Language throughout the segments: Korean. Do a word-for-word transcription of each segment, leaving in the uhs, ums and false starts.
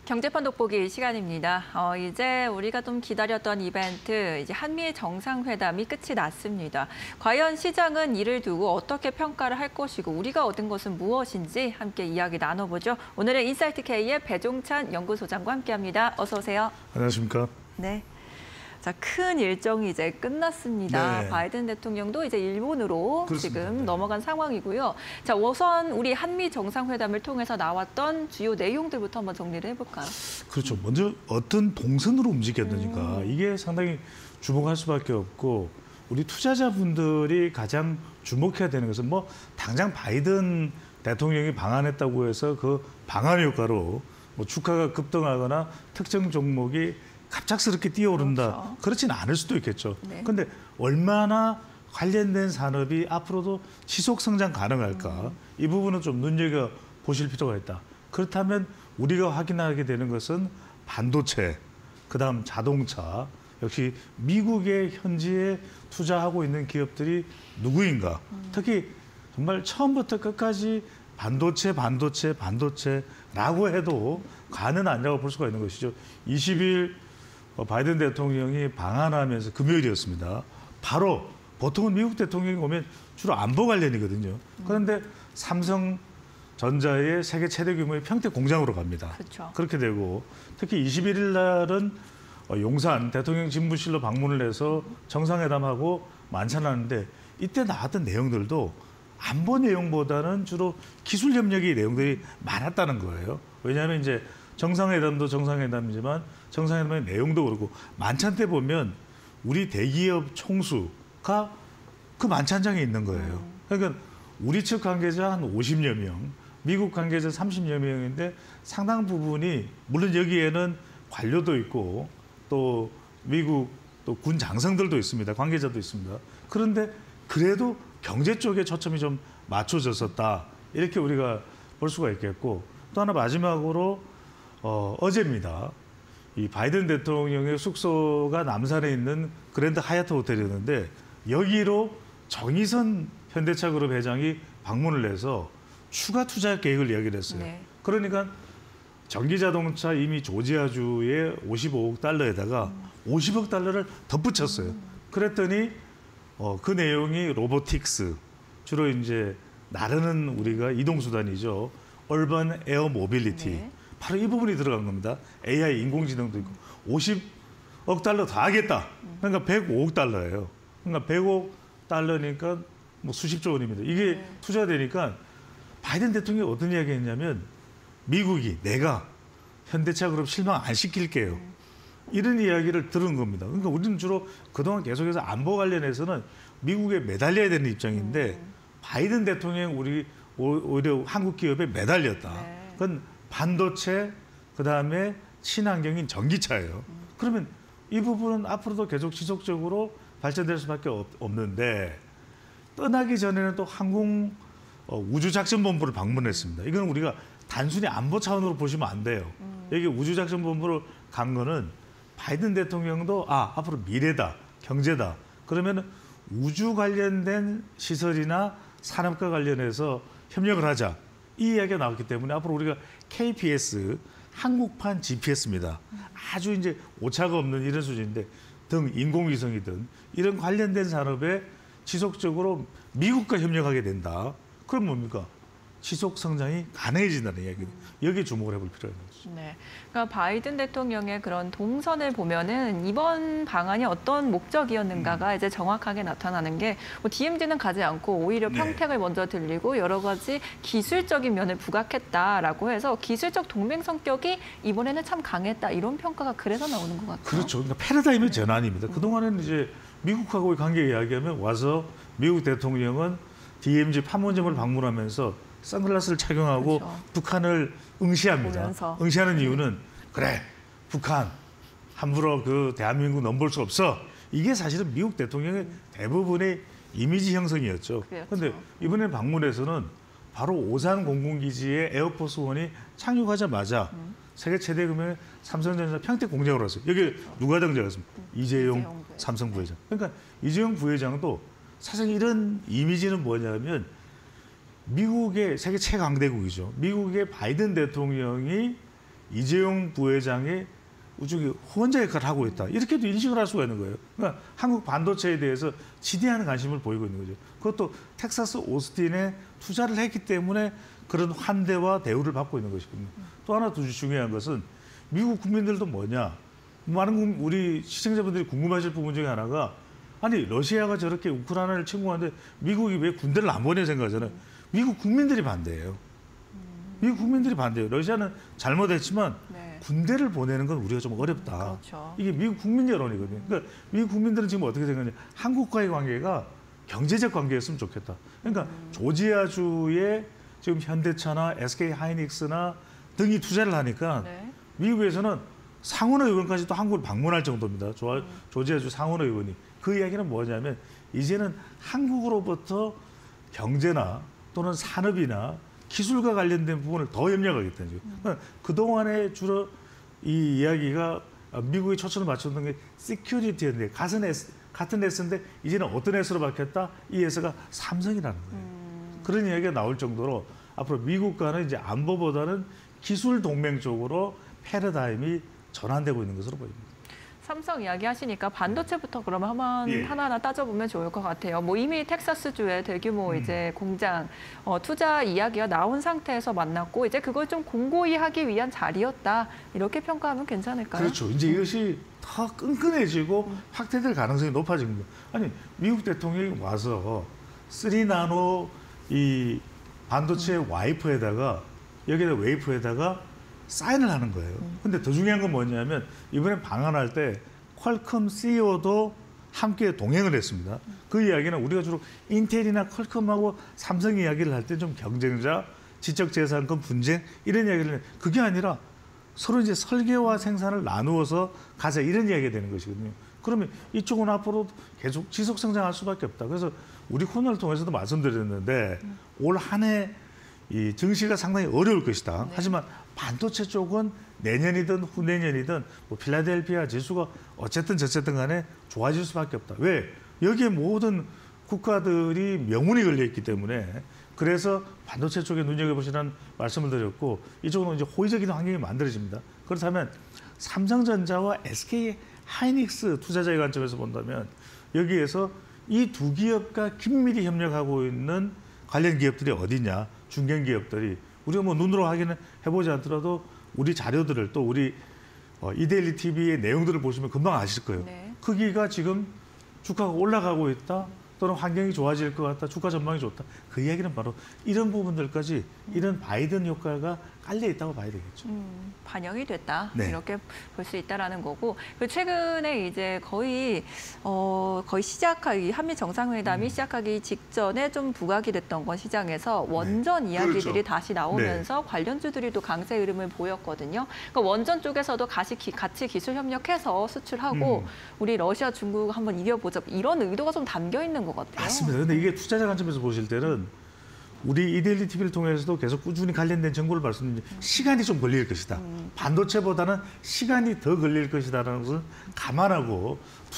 경제판 돋보기 시간입니다. 어, 이제 우리가 좀 기다렸던 이벤트, 이제 한미 정상회담이 끝이 났습니다. 과연 시장은 이를 두고 어떻게 평가를 할 것이고 우리가 얻은 것은 무엇인지 함께 이야기 나눠보죠. 오늘은 인사이트 K의 배종찬 연구소장과 함께합니다. 어서 오세요. 안녕하십니까? 네. 자, 큰 일정이 이제 끝났습니다. 네. 바이든 대통령도 이제 일본으로 그렇습니다. 지금 네. 넘어간 상황이고요. 자, 우선 우리 한미 정상회담을 통해서 나왔던 주요 내용들부터 한번 정리를 해볼까요? 그렇죠. 먼저 어떤 동선으로 움직였는지가 음. 이게 상당히 주목할 수밖에 없고 우리 투자자분들이 가장 주목해야 되는 것은 뭐 당장 바이든 대통령이 방한했다고 해서 그 방한 효과로 뭐 주가가 급등하거나 특정 종목이 갑작스럽게 뛰어오른다. 그렇죠. 그렇지는 않을 수도 있겠죠. 네. 그런데 얼마나 관련된 산업이 앞으로도 지속 성장 가능할까? 음. 이 부분은 좀 눈여겨 보실 필요가 있다. 그렇다면 우리가 확인하게 되는 것은 반도체, 그다음 자동차, 역시 미국의 현지에 투자하고 있는 기업들이 누구인가? 음. 특히 정말 처음부터 끝까지 반도체, 반도체, 반도체라고 해도 과는 아니라고 볼 수가 있는 것이죠. 이십 일 바이든 대통령이 방한하면서 금요일이었습니다. 바로 보통은 미국 대통령이 오면 주로 안보 관련이거든요. 그런데 삼성전자의 세계 최대 규모의 평택 공장으로 갑니다. 그렇죠. 그렇게 되고 특히 이십일 일 날은 용산 대통령 집무실로 방문을 해서 정상회담하고 만찬하는데 이때 나왔던 내용들도 안보 내용보다는 주로 기술 협력의 내용들이 많았다는 거예요. 왜냐하면 이제 정상회담도 정상회담이지만 정상회담의 내용도 그렇고 만찬 때 보면 우리 대기업 총수가 그 만찬장에 있는 거예요. 그러니까 우리 측 관계자 한 오십여 명, 미국 관계자 삼십여 명인데 상당 부분이 물론 여기에는 관료도 있고 또 미국 또 군 장성들도 있습니다. 관계자도 있습니다. 그런데 그래도 경제 쪽에 초점이 좀 맞춰졌었다. 이렇게 우리가 볼 수가 있겠고 또 하나 마지막으로 어, 어제입니다. 이 바이든 대통령의 숙소가 남산에 있는 그랜드 하얏트 호텔이었는데 여기로 정의선 현대차그룹 회장이 방문을 해서 추가 투자 계획을 이야기를 했어요. 네. 그러니까 전기자동차 이미 조지아주에 오십오억 달러에다가 음. 오십억 달러를 덧붙였어요. 음. 그랬더니 어, 그 내용이 로보틱스, 주로 이제 나르는 우리가 이동수단이죠. 얼반 에어 모빌리티. 네. 바로 이 부분이 들어간 겁니다. 에이아이 인공지능도 있고 오십억 달러 더 하겠다. 그러니까 백오억 달러예요. 그러니까 백억 달러니까 뭐 수십조 원입니다. 이게 네. 투자되니까 바이든 대통령이 어떤 이야기 했냐면 미국이 내가 현대차 그룹 실망 안 시킬게요. 네. 이런 이야기를 들은 겁니다. 그러니까 우리는 주로 그동안 계속해서 안보 관련해서는 미국에 매달려야 되는 입장인데 네. 바이든 대통령 우리 오히려 한국 기업에 매달렸다. 네. 그건 반도체, 그다음에 친환경인 전기차예요. 음. 그러면 이 부분은 앞으로도 계속 지속적으로 발전될 수밖에 없, 없는데 떠나기 전에는 또 항공 어, 우주작전본부를 방문했습니다. 이건 우리가 단순히 안보 차원으로 보시면 안 돼요. 음. 여기 우주작전본부로 간 거는 바이든 대통령도 아 앞으로 미래다, 경제다. 그러면 우주 관련된 시설이나 산업과 관련해서 협력을 하자. 이 이야기가 나왔기 때문에 앞으로 우리가 케이피에스, 한국판 지피에스입니다. 아주 이제 오차가 없는 이런 수준인데 등 인공위성이든 이런 관련된 산업에 지속적으로 미국과 협력하게 된다. 그럼 뭡니까? 지속 성장이 가능해진다는 이야기입니다. 여기에 주목을 해볼 필요가 있는 거죠. 네, 그러니까 바이든 대통령의 그런 동선을 보면은 이번 방안이 어떤 목적이었는가가 음. 이제 정확하게 나타나는 게 뭐 디엠지는 가지 않고 오히려 평택을 네. 먼저 들리고 여러 가지 기술적인 면을 부각했다라고 해서 기술적 동맹 성격이 이번에는 참 강했다 이런 평가가 그래서 나오는 것 같아요. 그렇죠. 그러니까 패러다임의 네. 전환입니다. 그 동안에는 이제 미국하고의 관계 이야기하면 와서 미국 대통령은 디엠지 판문점을 방문하면서 선글라스를 착용하고 그렇죠. 북한을 응시합니다. 보면서. 응시하는 이유는 그래 북한 함부로 그 대한민국 넘볼 수 없어. 이게 사실은 미국 대통령의 대부분의 이미지 형성이었죠. 그런데 그렇죠. 이번에 방문에서는 바로 오산 공군기지에 에어포스 원이 착륙하자마자 음. 세계 최대 규모의 삼성전자 평택 공장으로 왔어요. 여기 그렇죠. 누가 등장했습니까? 음. 이재용, 이재용 삼성 부회장. 그러니까 이재용 부회장도 사실 이런 이미지는 뭐냐면 미국의 세계 최강대국이죠. 미국의 바이든 대통령이 이재용 부회장이 우중이 후원자 역할을 하고 있다. 이렇게도 인식을 할 수가 있는 거예요. 그러니까 한국 반도체에 대해서 지대한 관심을 보이고 있는 거죠. 그것도 텍사스 오스틴에 투자를 했기 때문에 그런 환대와 대우를 받고 있는 것이거든요. 또 하나 더 중요한 것은 미국 국민들도 뭐냐. 많은 우리 시청자분들이 궁금하실 부분 중에 하나가 아니 러시아가 저렇게 우크라이나를 침공하는데 미국이 왜 군대를 안 보내 생각하잖아요. 미국 국민들이 반대해요. 미국 국민들이 반대해요. 러시아는 잘못했지만 네. 군대를 보내는 건 우리가 좀 어렵다. 그렇죠. 이게 미국 국민 여론이거든요. 그러니까 미국 국민들은 지금 어떻게 생각하냐. 한국과의 관계가 경제적 관계였으면 좋겠다. 그러니까 음. 조지아주에 지금 현대차나 에스케이 하이닉스나 등이 투자를 하니까 네. 미국에서는 상원 의원까지도 한국을 방문할 정도입니다. 조, 음. 조지아주 상원 의원이. 그 이야기는 뭐냐면 이제는 한국으로부터 경제나 또는 산업이나 기술과 관련된 부분을 더 협력하겠다는 거죠. 음. 그동안에 주로 이 이야기가 미국이 초점을 맞췄던 게 시큐리티였는데 같은 S, 같은 S인데 이제는 어떤 S로 바뀌었다? 이 S가 삼성이라는 거예요. 음. 그런 이야기가 나올 정도로 앞으로 미국과는 이제 안보보다는 기술 동맹 쪽으로 패러다임이 전환되고 있는 것으로 보입니다. 삼성 이야기 하시니까 반도체부터 그러면 한번 예. 하나하나 따져보면 좋을 것 같아요. 뭐 이미 텍사스주에 대규모 음. 이제 공장 어, 투자 이야기가 나온 상태에서 만났고 이제 그걸 좀 공고히 하기 위한 자리였다. 이렇게 평가하면 괜찮을까요? 그렇죠. 이제 이것이 더 끈끈해지고 음. 확대될 가능성이 높아진 겁니다. 아니 미국 대통령이 와서 쓰리 나노 이 반도체 음. 와이프에다가 여기다 웨이프에다가 사인을 하는 거예요. 근데 더 중요한 건 뭐냐면 이번에 방한할 때 퀄컴 씨이오도 함께 동행을 했습니다. 그 이야기는 우리가 주로 인텔이나 퀄컴하고 삼성 이야기를 할 때 좀 경쟁자, 지적재산권 분쟁 이런 이야기를 해요. 그게 아니라 서로 이제 설계와 생산을 나누어서 가자 이런 이야기가 되는 것이거든요. 그러면 이쪽은 앞으로 계속 지속 성장할 수밖에 없다. 그래서 우리 코너를 통해서도 말씀드렸는데 올 한 해 이 증시가 상당히 어려울 것이다. 네. 하지만 반도체 쪽은 내년이든 후내년이든 뭐 필라델피아 지수가 어쨌든 저쨌든 간에 좋아질 수밖에 없다. 왜? 여기에 모든 국가들이 명운이 걸려 있기 때문에 그래서 반도체 쪽에 눈여겨보시라는 말씀을 드렸고 이쪽은 이제 호의적인 환경이 만들어집니다. 그렇다면 삼성전자와 에스케이 하이닉스 투자자의 관점에서 본다면 여기에서 이 두 기업과 긴밀히 협력하고 있는 관련 기업들이 어디냐, 중견 기업들이 우리가 뭐 눈으로 확인을 해보지 않더라도 우리 자료들을 또 우리 어, 이데일리 티비의 내용들을 보시면 금방 아실 거예요. 네. 크기가 지금 주가가 올라가고 있다. 또는 환경이 좋아질 것 같다. 주가 전망이 좋다. 그 이야기는 바로 이런 부분들까지 이런 바이든 효과가 깔려 있다고 봐야 되겠죠. 음, 반영이 됐다. 네. 이렇게 볼 수 있다라는 거고. 그리고 최근에 이제 거의 어, 거의 시작하기 한미 정상회담이 음. 시작하기 직전에 좀 부각이 됐던 건 시장에서 원전 네. 이야기들이 그렇죠. 다시 나오면서 네. 관련주들이 또 강세 흐름을 보였거든요. 그러니까 원전 쪽에서도 같이, 기, 같이 기술 협력해서 수출하고 음. 우리 러시아, 중국 한번 이겨보자 이런 의도가 좀 담겨 있는 것 같아요. 맞습니다. 근데 이게 투자자 관점에서 보실 때는 우리 이데일리 티비를 통해서도 계속 꾸준히 관련된 정보를 말씀드리는데 음. 시간이 좀 걸릴 것이다. 음. 반도체보다는 시간이 더 걸릴 것이다라는 것을 감안하고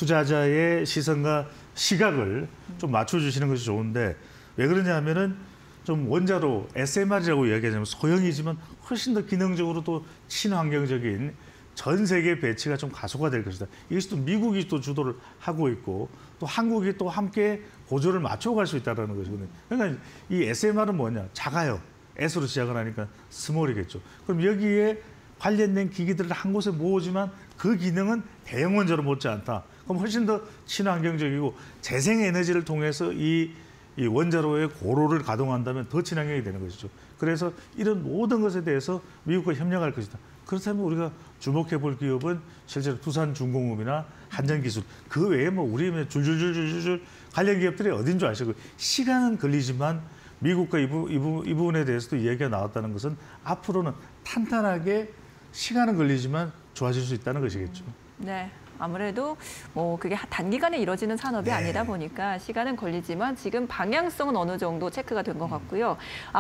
투자자의 시선과 시각을 음. 좀 맞춰주시는 것이 좋은데 왜 그러냐 하면은 좀 원자로 에스엠알이라고 이야기하자면 소형이지만 훨씬 더 기능적으로 또 친환경적인 전 세계 배치가 좀 가속화될 것이다. 이것이 또 미국이 또 주도를 하고 있고 또 한국이 또 함께 고조를 맞춰갈 수 있다는 것이거든요. 그러니까 이 에스엠알은 뭐냐? 작아요. S로 시작을 하니까 스몰이겠죠. 그럼 여기에 관련된 기기들을 한 곳에 모으지만 그 기능은 대형 원자로 못지 않다. 그럼 훨씬 더 친환경적이고 재생에너지를 통해서 이, 이 원자로의 고로를 가동한다면 더 친환경이 되는 것이죠. 그래서 이런 모든 것에 대해서 미국과 협력할 것이다. 그렇다면 우리가 주목해 볼 기업은 실제로 두산중공업이나 한전기술 그 외에 뭐 우리 줄줄줄줄줄 관련 기업들이 어딘 줄 아시고 시간은 걸리지만 미국과 이, 부, 이, 부, 이 부분에 대해서도 이야기가 나왔다는 것은 앞으로는 탄탄하게 시간은 걸리지만 좋아질 수 있다는 것이겠죠. 네. 아무래도 뭐 그게 단기간에 이루어지는 산업이 네. 아니다 보니까 시간은 걸리지만 지금 방향성은 어느 정도 체크가 된 것 같고요.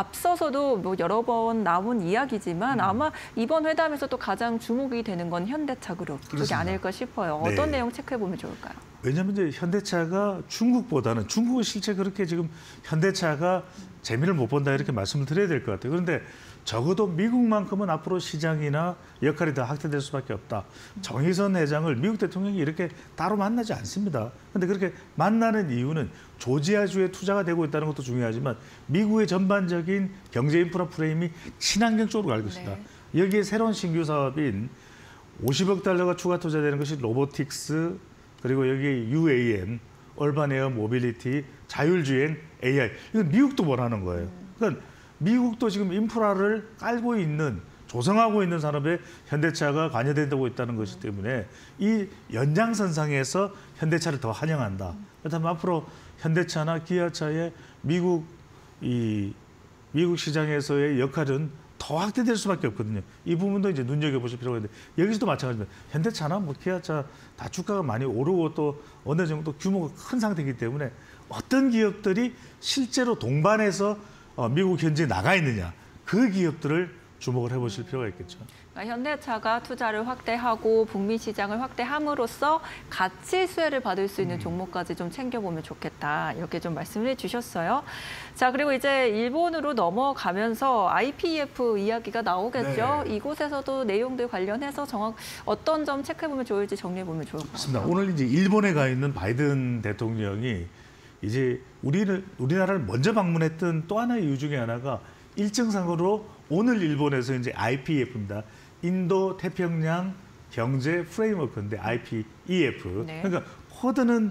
앞서서도 뭐 여러 번 나온 이야기지만 음. 아마 이번 회담에서 또 가장 주목이 되는 건 현대차 그룹 그게 아닐까 싶어요. 어떤 네. 내용 체크해 보면 좋을까요? 왜냐하면 이제 현대차가 중국보다는 중국은 실제 그렇게 지금 현대차가 재미를 못 본다 이렇게 말씀을 드려야 될 것 같아요. 그런데 적어도 미국만큼은 앞으로 시장이나 역할이 더 확대될 수밖에 없다. 정의선 회장을 미국 대통령이 이렇게 따로 만나지 않습니다. 그런데 그렇게 만나는 이유는 조지아주에 투자가 되고 있다는 것도 중요하지만 미국의 전반적인 경제 인프라 프레임이 친환경 쪽으로 갈 것이다. 네. 여기에 새로운 신규 사업인 오십억 달러가 추가 투자되는 것이 로보틱스, 그리고 여기 유에이엠, 얼반 에어 모빌리티, 자율주행, 에이아이. 이건 미국도 원하는 거예요. 그러니까 미국도 지금 인프라를 깔고 있는, 조성하고 있는 산업에 현대차가 관여된다고 있다는 것이기 때문에 이 연장선상에서 현대차를 더 환영한다. 그렇다면 앞으로 현대차나 기아차의 미국 이 미국 시장에서의 역할은 더 확대될 수밖에 없거든요. 이 부분도 이제 눈여겨보실 필요가 있는데, 여기서도 마찬가지입니다. 현대차나 뭐 기아차 다 주가가 많이 오르고 또 어느 정도 규모가 큰 상태이기 때문에 어떤 기업들이 실제로 동반해서 어, 미국 현지에 나가 있느냐, 그 기업들을 주목을 해보실 필요가 있겠죠. 그러니까 현대차가 투자를 확대하고 북미 시장을 확대함으로써 가치 수혜를 받을 수 있는 종목까지 좀 챙겨보면 좋겠다. 이렇게 좀 말씀을 해주셨어요. 자, 그리고 이제 일본으로 넘어가면서 아이피이에프 이야기가 나오겠죠. 네. 이곳에서도 내용들 관련해서 정확 어떤 점 체크해보면 좋을지 정리해보면 좋을 것 맞습니다. 같아요. 오늘 이제 일본에 가 있는 바이든 대통령이 이제 우리를 우리나라를 먼저 방문했던 또 하나의 이유 중에 하나가 일정상으로 오늘 일본에서 이제 아이피이에프입니다. 인도 태평양 경제 프레임워크인데 아이피이에프. 네. 그러니까 쿼드는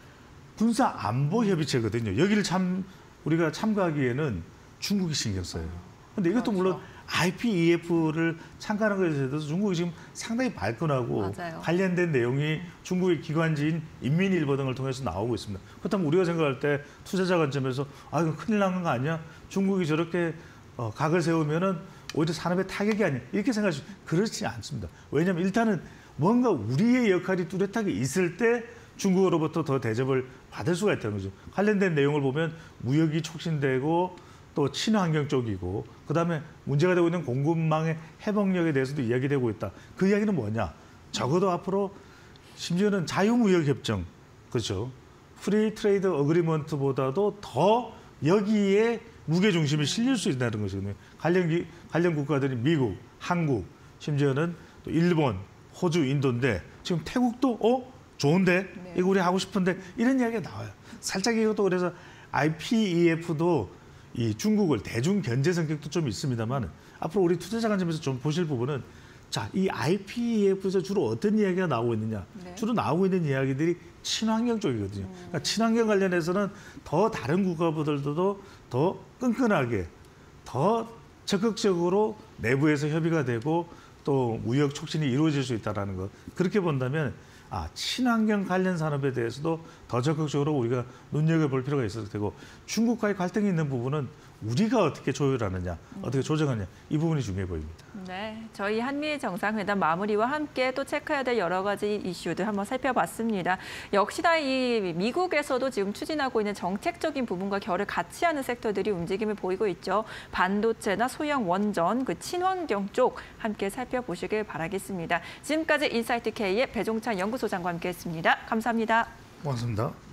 군사 안보 협의체거든요. 여기를 참 우리가 참가하기에는 중국이 신경 써요. 근데 이것도 그렇죠. 물론 아이피이에프를 참가하는 것에 대해서 중국이 지금 상당히 발끈하고 맞아요. 관련된 내용이 중국의 기관지인 인민일보 등을 통해서 나오고 있습니다. 그렇다면 우리가 생각할 때 투자자 관점에서 아 이거 큰일 나는 거 아니야? 중국이 저렇게 어, 각을 세우면은 오히려 산업의 타격이 아니야, 이렇게 생각하시 그렇지 않습니다. 왜냐하면 일단은 뭔가 우리의 역할이 뚜렷하게 있을 때 중국으로부터 더 대접을 받을 수가 있다는 거죠. 관련된 내용을 보면 무역이 촉진되고 또 친환경 쪽이고, 그다음에 문제가 되고 있는 공급망의 회복력에 대해서도 이야기되고 있다. 그 이야기는 뭐냐? 적어도 앞으로 심지어는 자유무역협정, 그렇죠? 프리 트레이드 어그리먼트보다도 더 여기에 무게중심이 실릴 수 있다는 것이거든요. 관련, 기, 관련 국가들이 미국, 한국, 심지어는 또 일본, 호주, 인도인데 지금 태국도 어? 좋은데? 네. 이거 우리 하고 싶은데? 이런 이야기가 나와요. 살짝 이것도 그래서 아이피이에프도 이 중국을 대중 견제 성격도 좀 있습니다만 앞으로 우리 투자자 관점에서 좀 보실 부분은 자, 이 아이피이에프에서 주로 어떤 이야기가 나오고 있느냐? 네. 주로 나오고 있는 이야기들이 친환경 쪽이거든요. 그러니까 친환경 관련해서는 더 다른 국가들도 더 끈끈하게, 더 적극적으로 내부에서 협의가 되고 또 무역 촉진이 이루어질 수 있다는 것. 그렇게 본다면 아, 친환경 관련 산업에 대해서도 더 적극적으로 우리가 눈여겨볼 필요가 있을 테고, 중국과의 갈등이 있는 부분은 우리가 어떻게 조율하느냐, 어떻게 조정하느냐, 이 부분이 중요해 보입니다. 네, 저희 한미일 정상회담 마무리와 함께 또 체크해야 될 여러 가지 이슈들 한번 살펴봤습니다. 역시나 이 미국에서도 지금 추진하고 있는 정책적인 부분과 결을 같이 하는 섹터들이 움직임을 보이고 있죠. 반도체나 소형 원전, 그 친환경 쪽 함께 살펴보시길 바라겠습니다. 지금까지 인사이트 K의 배종찬 연구소장과 함께했습니다. 감사합니다. 고맙습니다.